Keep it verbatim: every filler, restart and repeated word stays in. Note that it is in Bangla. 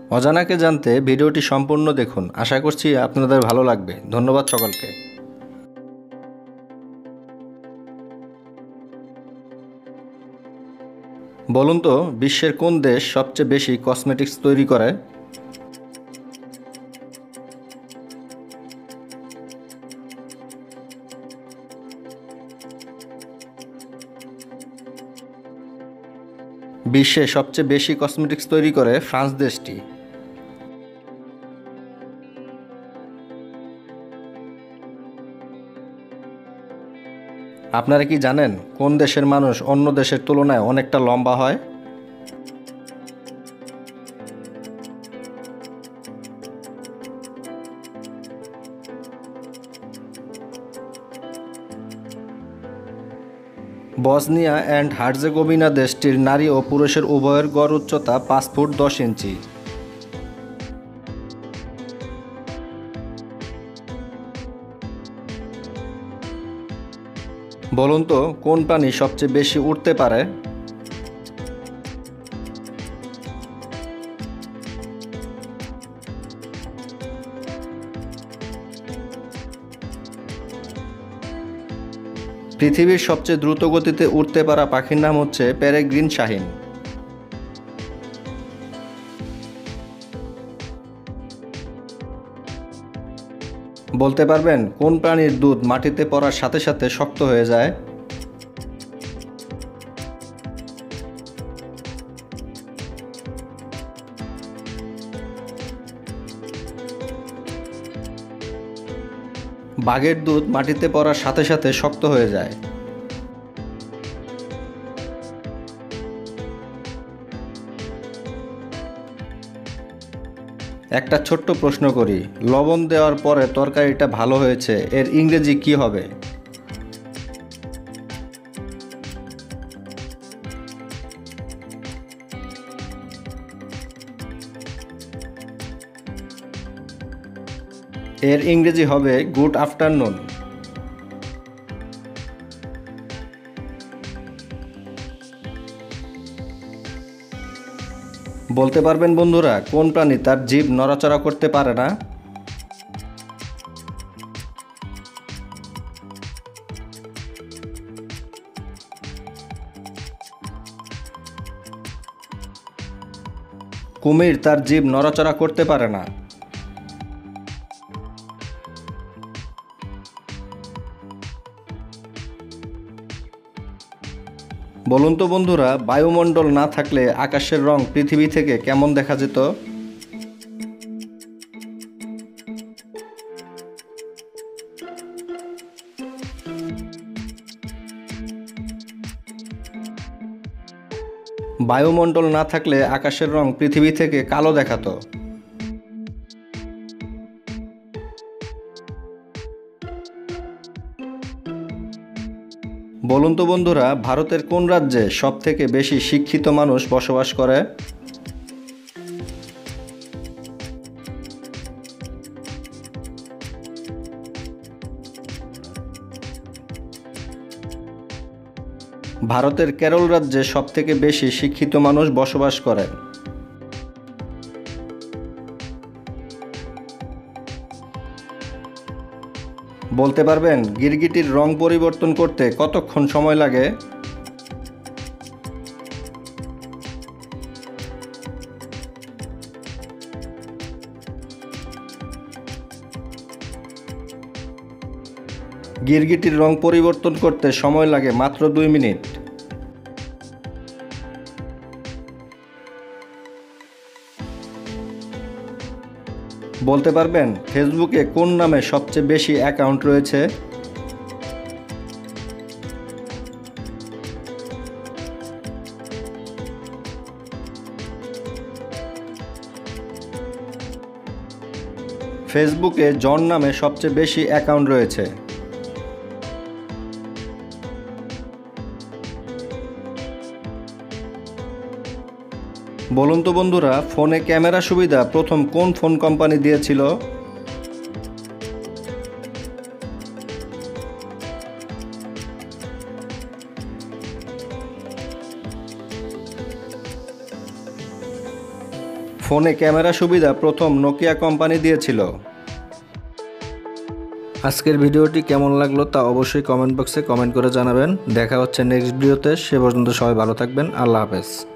অজানাকে জানতে ভিডিওটি সম্পূর্ণ দেখুন। আশা করছি আপনাদের ভালো লাগবে। ধন্যবাদ সকলকে। বলুন তো, বিশ্বের কোন দেশ সবচেয়ে বেশি কসমেটিক্স তৈরি করে? বিশ্বে সবচেয়ে বেশি কসমেটিক্স তৈরি করে ফ্রান্স দেশটি। আপনারা কি জানেন কোন দেশের মানুষ অন্য দেশের তুলনায় অনেকটা লম্বা হয়? বসনিয়া অ্যান্ড হার্জেগোভিনা দেশটির নারী ও পুরুষের উভয়ের গড় উচ্চতা পাঁচ ফুট দশ ইঞ্চি। বলুন তো, কোন প্রাণী সবচেয়ে বেশি উড়তে পারে? পৃথিবীর সবচেয়ে দ্রুত গতিতে উড়তে পারা পাখির নাম হচ্ছে পেরেগ্রিন শাহীন। বলতে পারবেন কোন প্রাণীর দুধ মাটিতে পড়ার সাথে সাথে শক্ত হয়ে যায়? বাঘের দুধ মাটিতে পড়ার সাথে সাথে শক্ত হয়ে যায়। একটা ছোট্ট প্রশ্ন করি, লবণ দেওয়ার পরে তরকারিটা ভালো হয়েছে এর ইংরেজি কি হবে? এর ইংরেজি হবে গুড আফটারনুন। বলতে পারবেন বন্ধুরা, কোন প্রাণী তার জিভ নড়াচড়া করতে পারে না? কুমির তার জিভ নড়াচড়া করতে পারে না। বলুন তো বন্ধুরা, বায়ুমণ্ডল না থাকলে আকাশের রং পৃথিবী থেকে কেমন দেখা যেত? বায়ুমণ্ডল না থাকলে আকাশের রং পৃথিবী থেকে কালো দেখাতো। বলুন তো বন্ধুরা, ভারতের কোন রাজ্যে সবথেকে বেশি শিক্ষিত মানুষ বসবাস করে? ভারতের কেরল রাজ্যে সবথেকে বেশি শিক্ষিত মানুষ বসবাস করে। বলতে পারবেন গিরগিটির রং পরিবর্তন করতে কতক্ষণ সময় লাগে? গিরগিটির রং পরিবর্তন করতে সময় লাগে মাত্র দুই মিনিট। বলতে পারবেন ফেসবুকে কোন নামে সবচেয়ে বেশি অ্যাকাউন্ট রয়েছে? ফেসবুকে জন নামে সবচেয়ে বেশি অ্যাকাউন্ট রয়েছে। বলুন তো বন্ধুরা, ফোনে ক্যামেরা সুবিধা প্রথম কোন ফোন কোম্পানি দিয়েছিল? ফোনে ক্যামেরা সুবিধা প্রথম নোকিয়া কোম্পানি দিয়েছিল। আজকের ভিডিওটি কেমন লাগলো তা অবশ্যই কমেন্ট বক্সে কমেন্ট করে জানাবেন। দেখা হচ্ছে নেক্সট ভিডিওতে, সে পর্যন্ত সবাই ভালো থাকবেন। আল্লাহ হাফেজ।